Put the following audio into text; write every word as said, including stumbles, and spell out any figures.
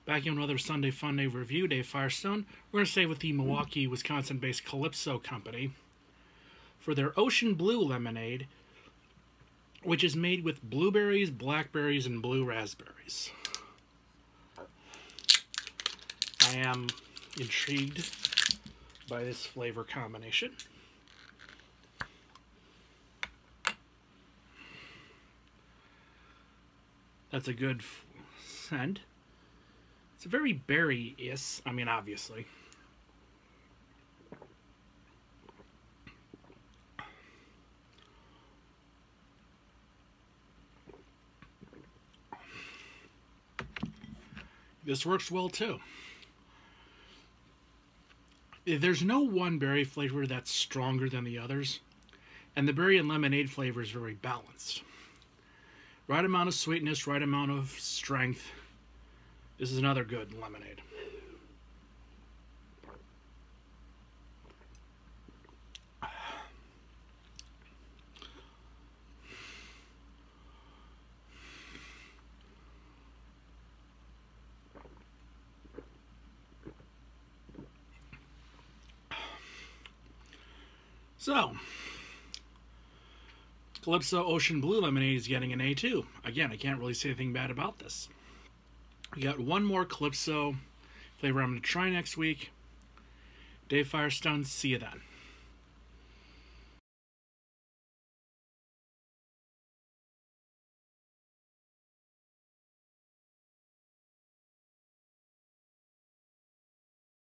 Back in another Sunday Fun Day review, Dave Firestone. We're going to stay with the Milwaukee, Wisconsin-based Calypso Company for their Ocean Blue lemonade, which is made with blueberries, blackberries, and blue raspberries. I am intrigued by this flavor combination. That's a good scent. It's very berry-ish. I mean, obviously. This works well, too. There's no one berry flavor that's stronger than the others, and the berry and lemonade flavor is very balanced. Right amount of sweetness, right amount of strength. This is another good lemonade. So, Calypso Ocean Blue Lemonade is getting an A two. Again, I can't really say anything bad about this. We got one more Calypso flavor I'm going to try next week. Dave Firestone, see you then.